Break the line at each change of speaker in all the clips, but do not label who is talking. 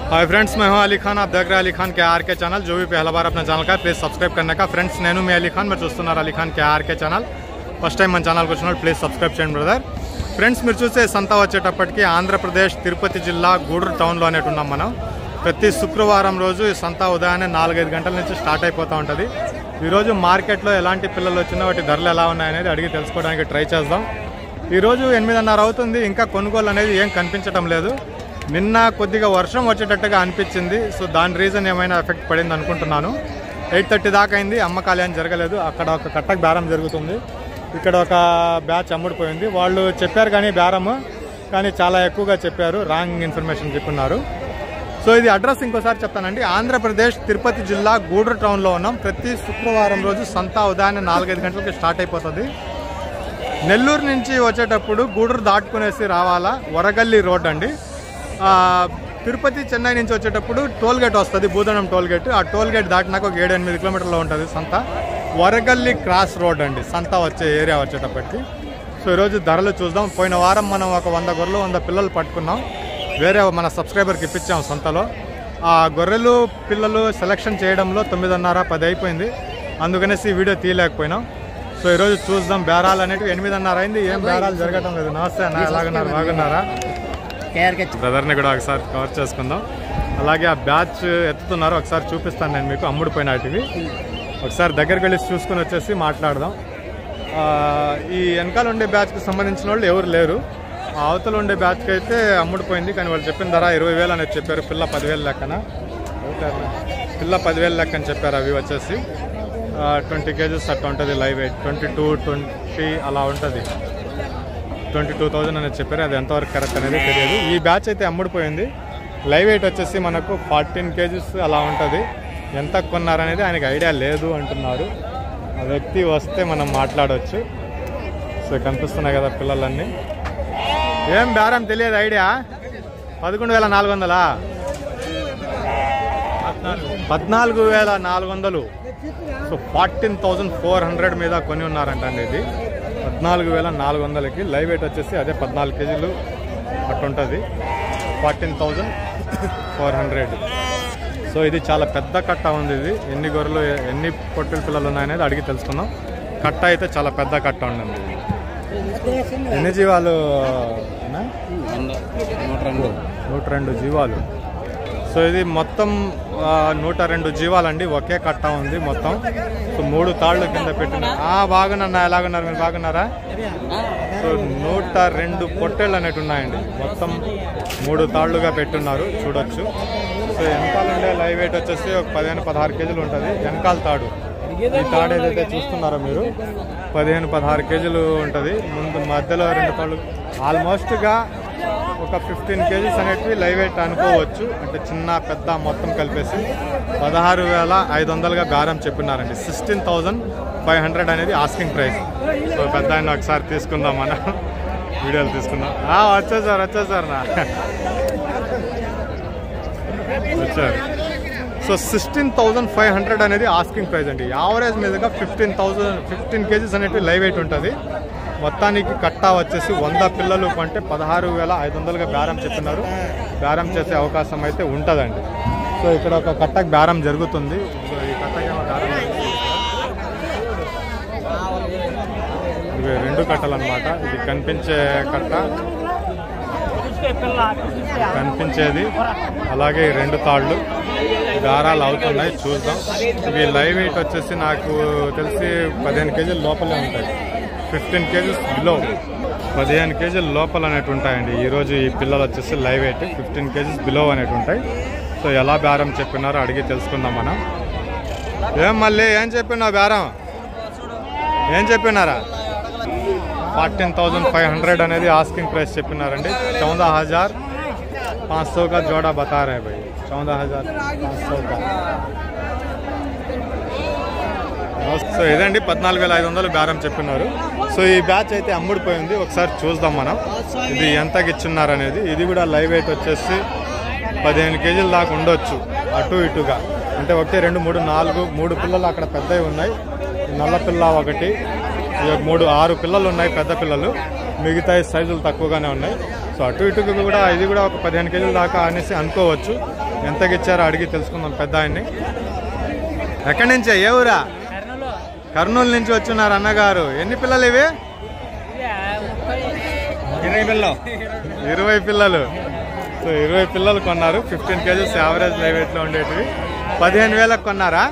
Hi friends, मैं हूं अली खान। आप देख रहे हैं अली खान के आर के चैनल। जो भी पहला बार अपना ఛానల్ का प्लीज़ सब्सक्राइब करने का। फ्रेंड्स నేను మీ అలీ ఖాన్, మీరు చూస్తున్నారు అలీ ఖాన్ के आर के ఛానల్। ఫస్ట్ టైం మన ఛానల్కి వచ్చినప్పుడు ప్లీజ్ సబ్స్క్రైబ్ చేయండి బ్రదర్। ఫ్రెండ్స్ మీరు చూసే సంత వచ్చేటప్పటికి ఆంధ్రప్రదేశ్ తిరుపతి జిల్లా గూడూరు టౌన్లో అనేటున్నాం మనం। ప్రతి శుక్రవారం రోజు ఈ సంత ఉదయాన్నే 4-5 గంటల నుంచి స్టార్ట్ అయిపోతూ ఉంటుంది। ఈరోజు మార్కెట్లో ఎలాంటి పిల్లలు వచ్చినా వాటి ధరలు ఎలా ఉన్నాయనేది అడిగి తెలుసుకోవడానికి ట్రై చేద్దాం। ఈరోజు 8:30 అవుతుంది, ఇంకా కొనుగోలు అనేది ఏం కనిపించడం లేదు। నిన్న కొద్దిగా వర్షం వచ్చేటట్టుగా అనిపించింది, సో దాని రీజన్ ఏమైనా ఎఫెక్ట్ పడింది అనుకుంటున్నాను। 8:30 దాకా అయింది, అమ్మకాలు ఏం జరగలేదు। అక్కడ ఒక కట్టకు బేరం జరుగుతుంది, ఇక్కడ ఒక బ్యాచ్ అమ్ముడిపోయింది। వాళ్ళు చెప్పారు కానీ బేరము కానీ చాలా ఎక్కువగా చెప్పారు, రాంగ్ ఇన్ఫర్మేషన్ చెప్పున్నారు। సో ఇది అడ్రస్ ఇంకోసారి చెప్తానండి। ఆంధ్రప్రదేశ్ తిరుపతి జిల్లా గూడూరు టౌన్లో ఉన్నాం। ప్రతి శుక్రవారం రోజు సంత ఉదయాన్నే 4-5 గంటలకి స్టార్ట్ అయిపోతుంది। నెల్లూరు నుంచి వచ్చేటప్పుడు గూడూరు దాటుకునేసి రావాలా, వరగల్లి రోడ్ అండి। తిరుపతి చెన్నై నుంచి వచ్చేటప్పుడు టోల్ గేట్ వస్తుంది, బూదనం టోల్ గేట్। ఆ టోల్ గేట్ దాటినాక ఒక 7-8 కిలోమీటర్లో ఉంటుంది సంత। వరగల్లి క్రాస్ రోడ్ అండి సంత వచ్చే ఏరియా వచ్చేటప్పటికి। సో ఈరోజు ధరలు చూద్దాం। పోయిన వారం మనం ఒక 100 గొర్రెలు 100 పిల్లలు పట్టుకున్నాం, వేరే మన సబ్స్క్రైబర్కి ఇప్పించాం సంతలో। ఆ గొర్రెలు పిల్లలు సెలెక్షన్ చేయడంలో 9:30-10 అయిపోయింది, అందుకనేసి ఈ వీడియో తీయలేకపోయినాం। సో ఈరోజు చూద్దాం బేరాలు అనేటివి। 8:30 అయింది, ఏం బేరాలు జరగటం లేదు। నమస్తే అన్న, ఎలాగున్నారు? బాగున్నారా? బ్రదర్ని కూడా ఒకసారి కవర్ చేసుకుందాం। అలాగే ఆ బ్యాచ్ ఎత్తుతున్నారు, ఒకసారి చూపిస్తాను నేను మీకు అమ్ముడిపోయినటివి। ఒకసారి దగ్గరికి వెళ్ళి చూసుకుని వచ్చేసి మాట్లాడదాం। ఈ వెనకాల ఉండే బ్యాచ్కి సంబంధించిన వాళ్ళు ఎవరు లేరు, ఆ అవతల ఉండే బ్యాచ్కి అయితే అమ్ముడిపోయింది, కానీ వాళ్ళు చెప్పిన ధర 20,000 అనేది చెప్పారు। పిల్ల 10,000 లెక్కన, పిల్ల 10,000 లెక్కని చెప్పారు। అవి వచ్చేసి 20 kgs అట్లా ఉంటుంది, లైవ్ వెయిట్ 22-20 అలా ఉంటుంది। 22,000 అనేది చెప్పారు, అది ఎంతవరకు కరెక్ట్ అనేది తెలియదు। ఈ బ్యాచ్ అయితే అమ్ముడిపోయింది। లైవ్ వెయిట్ వచ్చేసి మనకు 14 kgs అలా ఉంటుంది। ఎంత కొన్నారనేది ఆయనకి ఐడియా లేదు అంటున్నారు। ఆ వ్యక్తి వస్తే మనం మాట్లాడవచ్చు। సో కనిపిస్తున్నాయి కదా పిల్లలన్నీ, ఏం బేరం తెలియదు, ఐడియా 11,400 14,400। సో 14,400 మీద కొని ఉన్నారంట అండి। ఇది 14,400కి లైవ్ వెయిట్ వచ్చేసి అదే 14 kgs అట్టుంటుంది, 14,400। సో ఇది చాలా పెద్ద కట్ట ఉంది। ఇది ఎన్ని గొర్రెలు ఎన్ని పొట్టెల పిల్లలు ఉన్నాయనేది అడిగి తెలుసుకుందాం। కట్ట అయితే చాలా పెద్ద కట్ట ఉండండి। ఎన్ని జీవాలు? 102 జీవాలు। సో ఇది మొత్తం 102 జీవాలండి, ఒకే కట్ట ఉంది మొత్తం। సో 3 తాళ్ళు కింద పెట్టిన బాగున్నా, ఎలాగున్నారు మీరు? బాగున్నారా? సో 102 పొట్టేళ్ళు అనేవి ఉన్నాయండి, మొత్తం 3 తాళ్ళుగా పెట్టున్నారు, చూడొచ్చు। సో వెనకాల ఉండే లైవ్ వెయిట్ వచ్చేసి ఒక 15-16 kgs ఉంటుంది। వెనకాల తాడు, ఈ తాడు ఏదైతే చూస్తున్నారో మీరు 15-16 kgs ఉంటుంది। ముందు మధ్యలో 2 తాళ్ళు, ఆల్మోస్ట్గా ఒక 15 kgs అనేటివి లైవ్ వెయిట్ అనుకోవచ్చు, అంటే చిన్న పెద్ద మొత్తం కలిపేసి 16,500గా బేరం చెప్పినారండి। 16,500 అనేది ఆస్కింగ్ ప్రైస్। సో పెద్ద ఆయన ఒకసారి తీసుకుందాం, మన వీడియోలు తీసుకుందాం। వచ్చేసారు నా వచ్చారు। సో 16,500 అనేది ఆస్కింగ్ ప్రైస్ అండి। యావరేజ్ మీదుగా 15 kgs అనేటివి లైవ్ వెయిట్ ఉంటుంది। మొత్తానికి కట్టా వచ్చేసి 100 పిల్లలు కొంటే 16,500గా బేరం చెప్తున్నారు। బేరం చేసే అవకాశం అయితే ఉంటుందండి। సో ఇక్కడ ఒక కట్టకు బేరం జరుగుతుంది। సో ఈ కట్టకేమో బేరం ఇవి 2 కట్టలు అనమాట। ఇది కనిపించే కట్ట, కనిపించేది, అలాగే 2 తాళ్ళు బేరాలు అవుతున్నాయి, చూద్దాం। ఇవి లైవ్ వెయిట్ వచ్చేసి నాకు తెలిసి 15 kgs లోపలే ఉంటాయి, 15 kgs బిలో, 15 kgs లోపల అనేవి ఉంటాయండి। ఈరోజు ఈ పిల్లలు వచ్చేసి లైవ్ వెయిట్ 15 kgs బిలో అనేవి ఉంటాయి। సో ఎలా బేరం చెప్పినారో అడిగి తెలుసుకుందాం మనం। ఏం మళ్ళీ ఏం చెప్పినావు బేరం? ఏం చెప్పినారా? 14,500 అనేది ఆస్కింగ్ ప్రైస్ చెప్పినారండి। 14,500 का जोड़ा बता रहे हैं भाई, 14,500 का। సో ఇదండి 14,500 బేరం చెప్పినారు। సో ఈ బ్యాచ్ అయితే అమ్ముడిపోయింది, ఒకసారి చూద్దాం మనం ఇది ఎంతకి ఇచ్చున్నారు అనేది। ఇది కూడా లైవ్ వెయిట్ వచ్చేసి 15 kgs దాకా ఉండొచ్చు, అటు ఇటుగా, అంటే 1, 2, 3, 4 3 పిల్లలు అక్కడ పెద్దవి ఉన్నాయి, నల్ల పిల్ల ఒకటి, 6 పిల్లలు ఉన్నాయి పెద్ద పిల్లలు, మిగతా సైజులు తక్కువగానే ఉన్నాయి। సో అటు ఇటుకు కూడా ఇది కూడా ఒక 15 kgs దాకా అనేసి అనుకోవచ్చు। ఎంతకి ఇచ్చారో అడిగి తెలుసుకుందాం పెద్ద ఆయన్ని. ఎక్కడి నుంచే, ఏ ఊరా? కర్నూలు నుంచి వచ్చున్నారు అన్నగారు. ఎన్ని పిల్లలు ఇవి? 20 పిల్లలు. సో 20 పిల్లలు కొన్నారు. 15 కేజీస్ యావరేజ్ లైవ్ వెయిట్లో ఉండేటివి. 15,000 కొన్నారా?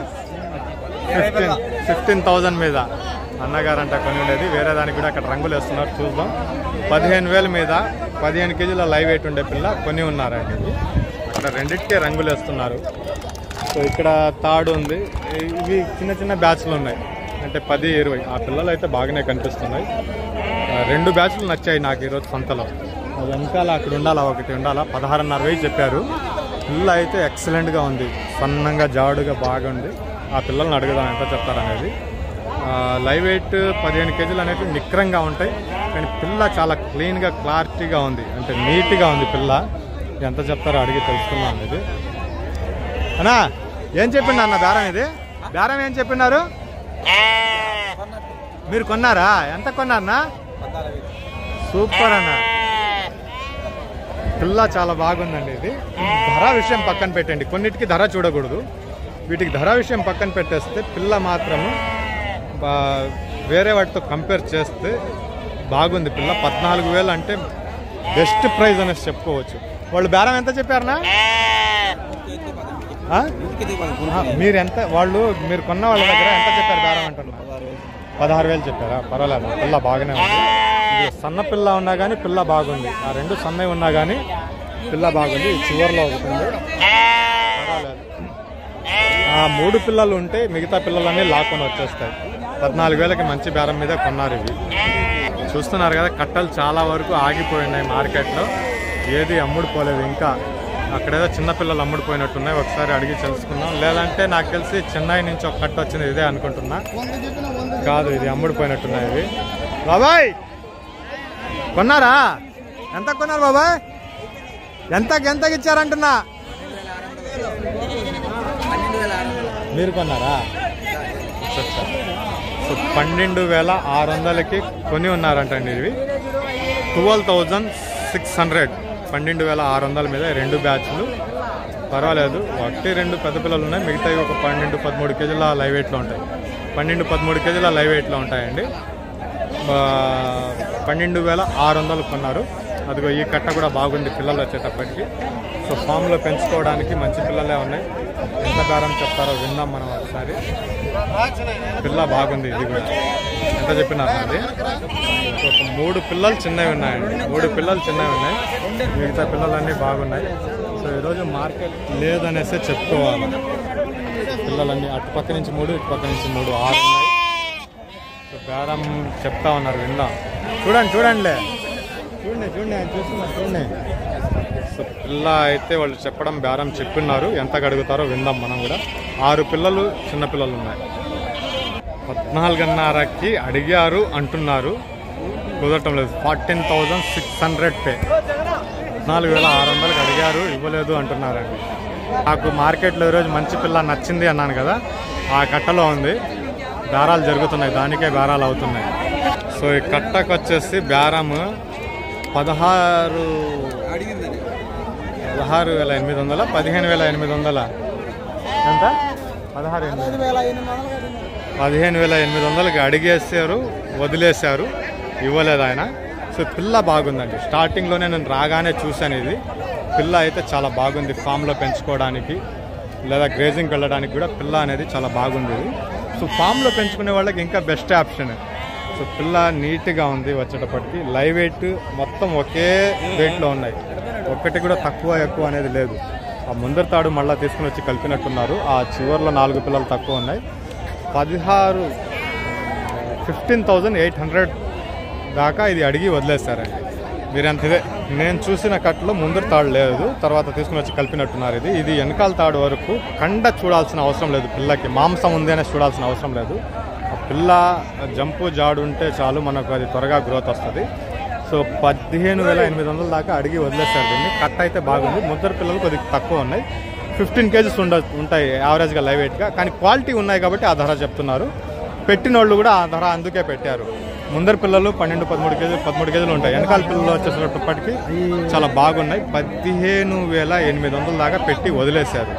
15,000 మీద అన్నగారు అంట కొని ఉండేది. వేరే దానికి కూడా అక్కడ రంగులు వేస్తున్నారు, చూద్దాం. 15,000 మీద 15 కేజీల లైవ్ వెయిట్ ఉండే పిల్ల కొని ఉన్నారండి. ఇక్కడ రెండింటికే రంగులు వేస్తున్నారు. సో ఇక్కడ తాడు ఉంది. ఇవి చిన్న చిన్న బ్యాచ్లు ఉన్నాయి, అంటే 10, 20. ఆ పిల్లలు అయితే బాగానే కనిపిస్తున్నాయి. 2 బ్యాచ్లు నచ్చాయి నాకు ఈరోజు సంతలో. అది వెనకాల అక్కడ ఉండాలా, ఒకటి ఉండాలా. 16,500 చెప్పారు. పిల్ల అయితే ఎక్సలెంట్గా ఉంది, సన్నంగా జాడుగా బాగుంది. ఆ పిల్లల్ని అడుగుదాం ఎంత చెప్తారనేది. లైవ్ వెయిట్ 15 కేజీలు అనేవి నిక్రంగా ఉంటాయి, కానీ పిల్ల చాలా క్లీన్గా క్లారిటీగా ఉంది, అంటే నీట్గా ఉంది పిల్ల. ఎంత చెప్తారో అడిగి తెలుసుకున్నాం. ఇది అన్నా ఏం చెప్పిండు అన్న బేరం? ఇది బేరం ఏం చెప్పినారు? మీరు కొన్నారా? ఎంత కొన్నారన్నా? సూపర్ అన్న, పిల్ల చాలా బాగుందండి. ఇది ధర విషయం పక్కన పెట్టండి, కొన్నిటికి ధర చూడకూడదు. వీటికి ధర విషయం పక్కన పెట్టేస్తే పిల్ల మాత్రము వేరే వాటితో కంపేర్ చేస్తే బాగుంది పిల్ల. 14,000 అంటే బెస్ట్ ప్రైజ్ అనేసి చెప్పుకోవచ్చు. వాళ్ళు బేరం ఎంత చెప్పారనా? మీరు ఎంత, వాళ్ళు మీరు కొన్న వాళ్ళ దగ్గర ఎంత చెప్పారు బేరం అంటున్నారు? 16,000 చెప్పారా? పర్వాలేదు, పిల్ల బాగానే ఉంది. సన్న పిల్ల ఉన్నా కానీ పిల్ల బాగుంది. ఆ 2 సన్నవి ఉన్నా కానీ పిల్ల బాగుంది. చివర్లో ఒకటి ఉంది, పర్వాలేదు. ఆ 3 పిల్లలు ఉంటే మిగతా పిల్లలన్నీ లాక్కొని వచ్చేస్తాయి. 14,000కి మంచి బేరం మీద కొన్నారు. ఇవి చూస్తున్నారు కదా, కట్టలు చాలా వరకు ఆగిపోయినాయి మార్కెట్లో. ఏది అమ్ముడుపోలేదు ఇంకా. అక్కడేదో చిన్నపిల్లలు అమ్ముడుపోయినట్టున్నాయి. ఒకసారి అడిగి తెలుసుకుందాం. లేదంటే నాకు తెలిసి చెన్నై నుంచి ఒక కట్ట వచ్చింది, ఇదే అనుకుంటున్నా. కాదు, ఇది అమ్ముడుపోయినట్టున్నాయి ఇవి. బాబాయ్ కొన్నారా? ఎంత కొన్నారు బాబాయ్? ఎంతకి ఇచ్చారంటున్నా? మీరు కొన్నారా? 12,600కి కొని ఉన్నారంటండి. ఇవి 12,600. 12,600 మీద 2 బ్యాచ్లు. పర్వాలేదు, 1-2 పెద్ద పిల్లలు ఉన్నాయి, మిగతావి ఒక 12-13 కేజీల లైవ్ వెయిట్లో ఉంటాయి. 12-13 కేజీల లైవ్ వెయిట్లో ఉంటాయండి. 12,600 కొన్నారు. అదిగో ఈ కట్ట కూడా బాగుంది పిల్లలు వచ్చేటప్పటికి. సో ఫామ్లో పెంచుకోవడానికి మంచి పిల్లలే ఉన్నాయి. ఎంత బేరం చెప్తారో విందాం మనం ఒకసారి. పిల్ల బాగుంది. ఇది కూడా ఎంత చెప్పినారు అది? ఒక 3 పిల్లలు చిన్నవి ఉన్నాయండి. 3 పిల్లలు చిన్నవి ఉన్నాయి, మిగతా పిల్లలన్నీ బాగున్నాయి. సో ఈరోజు మార్కెట్ లేదనేసే చెప్పుకోవాలి. పిల్లలన్నీ అటుపక్క నుంచి 3, ఇటుపక్క నుంచి 3, 6 ఉన్నాయి. సో బేరం చెప్తా ఉన్నారు, విందాం. చూడండి ఆయన చూస్తున్నారు, చూడండి. సో పిల్ల అయితే వాళ్ళు చెప్పడం బేరం చెప్పున్నారు. ఎంత అడుగుతారో విందాం మనం కూడా. 6 పిల్లలు చిన్నపిల్లలు ఉన్నాయి. 14,500కి అడిగారు అంటున్నారు, కుదరటం లేదు. 14,600 పే. 14,600కి అడిగారు, ఇవ్వలేదు అంటున్నారండి. నాకు మార్కెట్లో ఈరోజు మంచి పిల్ల నచ్చింది అన్నాను కదా, ఆ కట్టలో ఉంది. బేరాలు జరుగుతున్నాయి, దానికే బేరాలు అవుతున్నాయి. సో ఈ కట్టకు వచ్చేసి బేరం 16,800, 15,800. ఎంత? 15,800కి అడిగేసారు, వదిలేశారు, ఇవ్వలేదు ఆయన. సో పిల్ల బాగుందండి. స్టార్టింగ్లోనే నేను రాగానే చూశాను. ఇది పిల్ల అయితే చాలా బాగుంది. ఫామ్లో పెంచుకోవడానికి లేదా గ్రేజింగ్కి వెళ్ళడానికి కూడా పిల్ల అనేది చాలా బాగుంది. ఇది సో ఫామ్లో పెంచుకునే వాళ్ళకి ఇంకా బెస్ట్ ఆప్షన్. సో పిల్ల నీట్గా ఉంది. వచ్చేటప్పటికి లైవ్ వెయిట్ మొత్తం ఒకే వెయిట్లో ఉన్నాయి, ఒక్కటి కూడా తక్కువ ఎక్కువ అనేది లేదు. ఆ ముందర తాడు మళ్ళీ తీసుకుని వచ్చి కలిపినట్టున్నారు. ఆ చివర్లో 4 పిల్లలు తక్కువ ఉన్నాయి. 15,800 దాకా ఇది అడిగి వదిలేస్తారండి. మీరెంత ఇదే నేను చూసిన కట్లో ముందర తాడు లేదు, తర్వాత తీసుకుని వచ్చి కలిపినట్టున్నారు. ఇది వెనకాల తాడు వరకు కండ చూడాల్సిన అవసరం లేదు. పిల్లకి మాంసం ఉంది అనేసి చూడాల్సిన అవసరం లేదు. ఆ పిల్ల జంపు జాడు ఉంటే చాలు, మనకు అది త్వరగా గ్రోత్ వస్తుంది. సో 15,800 దాకా అడిగి వదిలేస్తారు దీన్ని. కట్ అయితే బాగుంది. ముద్దరు పిల్లలు కొద్దిగా తక్కువ ఉన్నాయి. 15 కేజీస్ ఉంటాయి యావరేజ్గా లైవ్ వెయిట్గా, కానీ క్వాలిటీ ఉన్నాయి కాబట్టి ఆ ధర చెప్తున్నారు. పెట్టిన వాళ్ళు కూడా ఆ ధర అందుకే పెట్టారు. ముందర పిల్లలు 12-13 కేజీలు ఉంటాయి. వెనకాల పిల్లలు వచ్చేసేటప్పటికి చాలా బాగున్నాయి. 15,800 దాకా పెట్టి వదిలేశారు.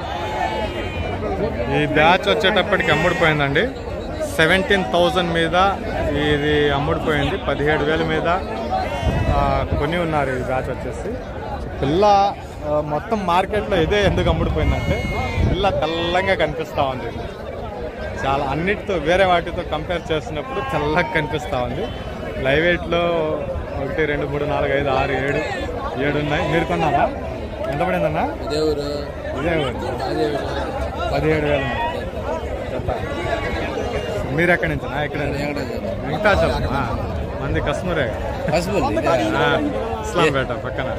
ఈ బ్యాచ్ వచ్చేటప్పటికి అమ్ముడిపోయిందండి. 17,000 మీద ఇది అమ్ముడిపోయింది. 17,000 మీద కొని ఉన్నారు ఈ బ్యాచ్ వచ్చేసి. పిల్ల మొత్తం మార్కెట్లో ఇదే ఎందుకు అమ్ముడిపోయిందంటే పిల్ల తెల్లంగా కనిపిస్తూ ఉంది. చాలా అన్నిటితో వేరే వాటితో కంపేర్ చేసినప్పుడు తెల్లగా కనిపిస్తూ ఉంది. లైవ్ వెయిట్లో 1, 2, 3, 4, 5, 6, 7 ఉన్నాయి. మీరు కొన్నారా? ఎంత పడిందన్నా? ఇదే ఊరు 17,000 జత. మీరు ఎక్కడి నుంచి? ఇక్కడ వెంకటాచలం. మంది కస్మూరే, ఇస్లాంపేట పక్కన.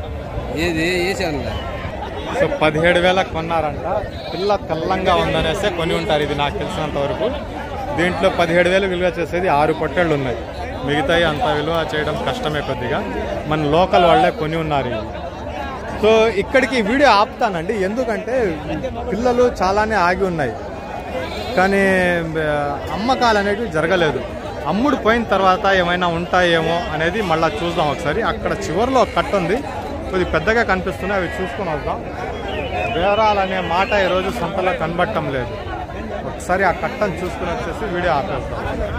సో 17,000 కొన్నారంట. పిల్ల తెల్లంగా ఉందనేసి కొని ఉంటారు. ఇది నాకు తెలిసినంత వరకు. దీంట్లో 17,000 విలువ చేసేది 6 పొట్టేళ్ళు ఉన్నాయి. మిగతాయి అంత విలువ చేయడం కష్టమే కొద్దిగా. మన లోకల్ వాళ్ళే కొని ఉన్నారు ఇవి. సో ఇక్కడికి వీడియో ఆపుతానండి, ఎందుకంటే పిల్లలు చాలానే ఆగి ఉన్నాయి కానీ అమ్మకాలు అనేవి జరగలేదు. అమ్ముడు పోయిన తర్వాత ఏమైనా ఉంటాయేమో అనేది మళ్ళీ చూద్దాం ఒకసారి. అక్కడ చివరిలో కట్ట ఉంది, కొద్ది పెద్దగా కనిపిస్తున్నాయి, అవి చూసుకొని వద్దాం. బేరాలనే మాట ఈరోజు సంతలో కనబడటం లేదు. ఒకసారి ఆ కట్టను చూసుకుని వచ్చేసి వీడియో ఆపేస్తాం.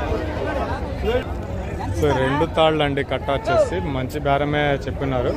సో 2 తాళ్ళు అండి కట్ట వచ్చేసి. మంచి బేరమే చెప్పినారు.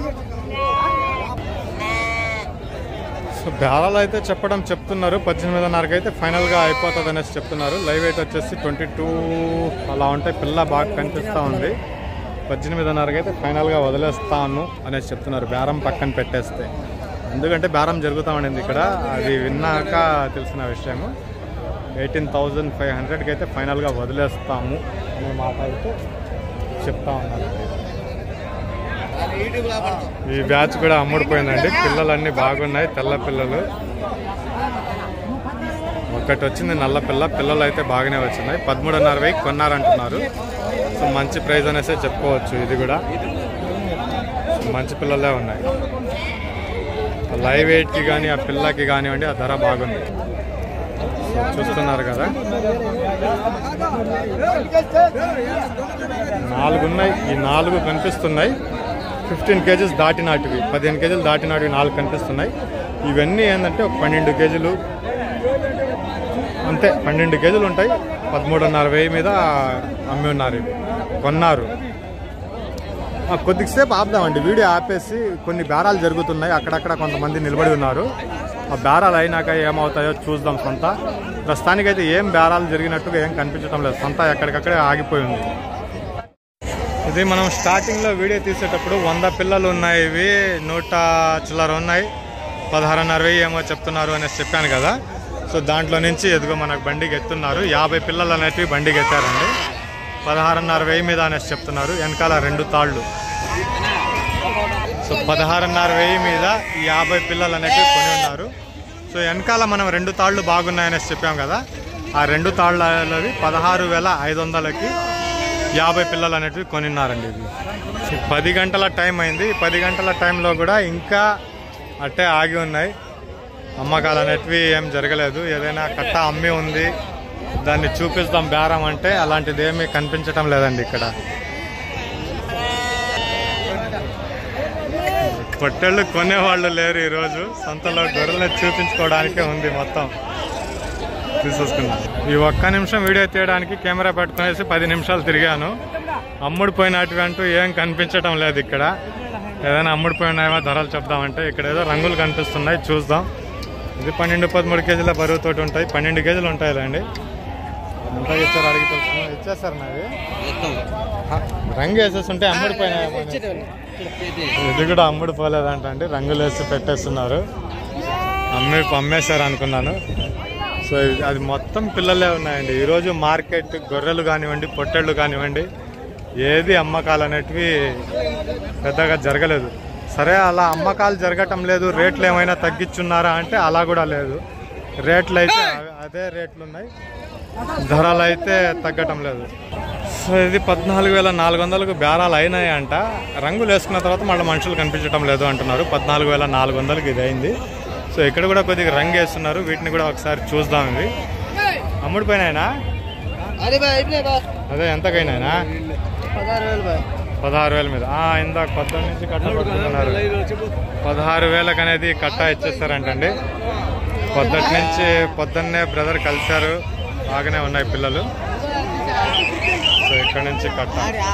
సో బేరాలు అయితే చెప్తున్నారు 18,500కి అయితే ఫైనల్గా అయిపోతుంది అనేసి చెప్తున్నారు. లైవ్ వెయిట్ వచ్చేసి 22 అలా ఉంటాయి. పిల్ల బాగా కనిపిస్తూ ఉంది. 18,500కి అయితే ఫైనల్గా వదిలేస్తాను అనేసి చెప్తున్నారు. బేరం పక్కన పెట్టేస్తే, ఎందుకంటే బేరం జరుగుతూ ఉండింది ఇక్కడ, అది విన్నాక తెలిసిన విషయము. 18,500కి అయితే ఫైనల్గా వదిలేస్తాము అనే మాట అయితే చెప్తా ఉన్నారు. ఈ బ్యాచ్ కూడా అమ్ముడిపోయిందండి. పిల్లలన్నీ బాగున్నాయి, తెల్ల పిల్లలు. ఒకటి వచ్చింది నల్ల పిల్ల. పిల్లలు అయితే బాగానే వచ్చినాయి. 13,500 కొన్నారంటున్నారు. సో మంచి ప్రైజ్ అనేసి చెప్పుకోవచ్చు. ఇది కూడా మంచి పిల్లలే ఉన్నాయి. లైవ్ వెయిట్కి కానీ ఆ పిల్లకి కానివ్వండి ఆ ధర బాగుంది. సో చూస్తున్నారు కదా, 4 ఉన్నాయి. ఈ 4 కనిపిస్తున్నాయి. 15 కేజీస్ దాటినాటివి, 15 కేజీలు దాటినాటివి 4 కనిపిస్తున్నాయి. ఇవన్నీ ఏంటంటే 12 కేజీలు అంతే. 12 కేజీలు ఉంటాయి. 13,500 మీద అమ్మి ఉన్నారు, ఇవి కొన్నారు. కొద్దిసేపు ఆపుదామండి, వీడియో ఆపేసి. కొన్ని బేరాలు జరుగుతున్నాయి, అక్కడక్కడ కొంతమంది నిలబడి ఉన్నారు. ఆ బేరాలు అయినాక ఏమవుతాయో చూద్దాం. సంత ప్రస్తుతానికైతే ఏం బేరాలు జరిగినట్టుగా ఏం కనిపించడం లేదు. సంత ఎక్కడికక్కడే ఆగిపోయింది. ఇది మనం స్టార్టింగ్లో వీడియో తీసేటప్పుడు 100 పిల్లలు ఉన్నాయి, ఇవి 100 చిల్లర ఉన్నాయి, 16,500 ఏమో చెప్తున్నారు అనేసి చెప్పాను కదా. సో దాంట్లో నుంచి ఎదుగో మనకు బండికి ఎత్తున్నారు. 50 పిల్లలు అనేటివి బండికి ఎత్తారండి. 16,500 మీద అనేసి చెప్తున్నారు. వెనకాల 2 తాళ్ళు. సో 16,500 మీద 50 పిల్లలు అనేటివి కొని ఉన్నారు. సో వెనకాల మనం 2 తాళ్ళు బాగున్నాయనేసి చెప్పాం కదా. ఆ 2 తాళ్ళవి 16,500కి 50 పిల్లలు అనేటివి కొనిన్నారండి. ఇది 10 గంటల టైం అయింది. 10 గంటల టైంలో కూడా ఇంకా అట్టే ఆగి ఉన్నాయి. అమ్మకాలు అనేటివి ఏం జరగలేదు. ఏదైనా కట్ట అమ్మి ఉంది, దాన్ని చూపిస్తాం బేరం అంటే అలాంటిది ఏమీ కనిపించటం లేదండి ఇక్కడ. పొట్టేళ్ళు కొనేవాళ్ళు లేరు ఈరోజు. సంతలో గొర్రెలను చూపించుకోవడానికే ఉంది మొత్తం. తీసేసుకున్నాను. ఈ 1 నిమిషం వీడియో తీయడానికి కెమెరా పెట్టుకునేసి 10 నిమిషాలు తిరిగాను. అమ్ముడిపోయినట్టు అంటూ ఏం కనిపించడం లేదు ఇక్కడ. ఏదైనా అమ్ముడిపోయినాయో ధరలు చెప్దామంటే ఇక్కడ ఏదో రంగులు కనిపిస్తున్నాయి, చూద్దాం. ఇది 12-13 కేజీల బరువుతోటి ఉంటాయి. 12 కేజీలు ఉంటాయిలేండి. ఎంత ఇచ్చారు అడిగి తెలుసుకున్నాం. ఇచ్చేస్తారు నావి. రంగు వేసేస్తుంటే అమ్ముడిపోయినాయి. ఇది కూడా అమ్ముడిపోలేదంట అండి, రంగులు వేసి పెట్టేస్తున్నారు. అమ్మేశారు అనుకున్నాను. సో అది మొత్తం పిల్లలే ఉన్నాయండి ఈరోజు. మార్కెట్ గొర్రెలు కానివ్వండి, పొట్టేళ్ళు కానివ్వండి, ఏది అమ్మకాలు అనేటివి పెద్దగా జరగలేదు. సరే, అలా అమ్మకాలు జరగటం లేదు, రేట్లు ఏమైనా తగ్గించున్నారా అంటే అలా కూడా లేదు. రేట్లు అయితే అదే రేట్లు ఉన్నాయి, ధరలు అయితే తగ్గటం లేదు. సో ఇది 14,400కు బేరాలు అయినాయి అంట. రంగులు వేసుకున్న తర్వాత మళ్ళీ మనుషులు కనిపించడం లేదు అంటున్నారు. 14,400కి ఇది అయింది. సో ఇక్కడ కూడా కొద్దిగా రంగు వేస్తున్నారు. వీటిని కూడా ఒకసారి చూద్దాం. ఇవి అమ్ముడిపోయినాయినా? అదే ఎంతకైనా 16,000 మీద. ఇందాక 18 నుంచి కట్ట పడుతున్నారు. 16,000 అనేది కట్ట ఇచ్చేస్తారంటండి. పొద్దుటి నుంచి పొద్దున్నే బ్రదర్ కలిశారు. బాగానే ఉన్నాయి పిల్లలు. సో ఇక్కడ నుంచి కట్ట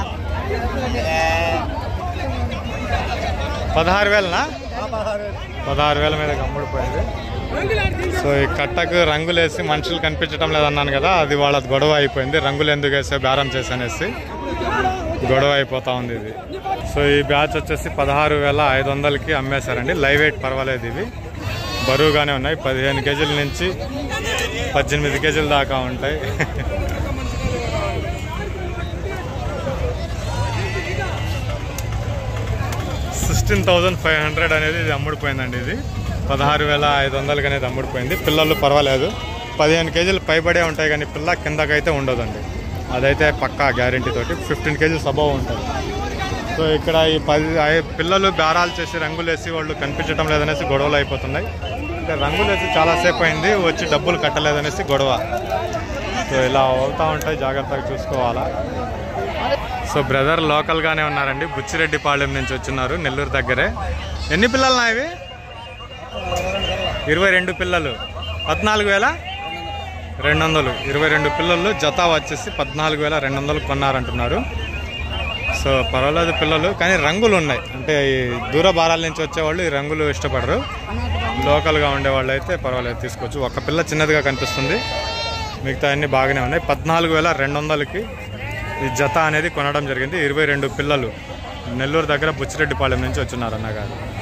16,000నా? 16,000 మీద అమ్ముడిపోయింది. సో ఈ కట్టకు రంగులేసి మనుషులు కనిపించడం లేదన్నాను కదా, అది వాళ్ళ గొడవ అయిపోయింది. రంగులు ఎందుకు వేసే బేరం చేసనేసి గొడవ అయిపోతా ఉంది ఇది. సో ఈ బ్యాచ్ వచ్చేసి 16,500కి అమ్మేశారండి. లైవ్ వెయిట్ పర్వాలేదు, ఇవి బరువుగానే ఉన్నాయి. 15 కేజీల నుంచి 18 కేజీల దాకా ఉంటాయి. 16,500 అనేది ఇది అమ్ముడిపోయిందండి. ఇది 16,500 అనేది అమ్ముడిపోయింది. పిల్లలు పర్వాలేదు, 15 కేజీలు పైబడే ఉంటాయి, కానీ పిల్ల కిందకైతే ఉండదండి. అదైతే పక్కా గ్యారంటీ తోటి. 15 కేజీలు అబవ్ ఉంటుంది. సో ఇక్కడ ఈ 10 పిల్లలు బేరాలు చేసి రంగులు వేసి వాళ్ళు కనిపించడం లేదనేసి గొడవలు అయిపోతున్నాయి. ఇంకా రంగులు వేసి చాలాసేపు అయింది, వచ్చి డబ్బులు కట్టలేదనేసి గొడవ. సో ఇలా అవుతూ ఉంటాయి, జాగ్రత్తగా చూసుకోవాలా. సో బ్రదర్ లోకల్గానే ఉన్నారండి. బుచ్చిరెడ్డిపాళెం నుంచి వచ్చిన్నారు, నెల్లూరు దగ్గరే. ఎన్ని పిల్లలు నావి? 22 పిల్లలు. 14,200. 22 పిల్లలు. జత వచ్చేసి 14,200 కొన్నారంటున్నారు. సో పర్వాలేదు పిల్లలు, కానీ రంగులు ఉన్నాయి. అంటే ఈ దూర భారాల నుంచి వచ్చేవాళ్ళు ఈ రంగులు ఇష్టపడరు. లోకల్గా ఉండేవాళ్ళు అయితే పర్వాలేదు, తీసుకోవచ్చు. ఒక పిల్ల చిన్నదిగా కనిపిస్తుంది, మిగతా అన్నీ బాగానే ఉన్నాయి. 14,200కి ఈ జత అనేది కొనడం జరిగింది. 22 పిల్లలు. నెల్లూరు దగ్గర బుచ్చిరెడ్డిపాళెం నుంచి వచ్చినారు అన్నగారు.